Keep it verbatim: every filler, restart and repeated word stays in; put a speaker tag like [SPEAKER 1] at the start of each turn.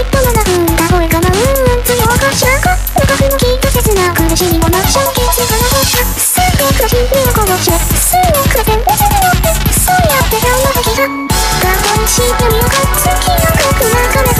[SPEAKER 1] っとななふんだ声かなうんうん強かしらんか無覚もきっと切な苦しみもなくしゃんけんつかなほしゃすんで暮らし身をこぼしてすんをくれて水に乗ってそうやって今日の時が学校し闇をか好きなくなかれ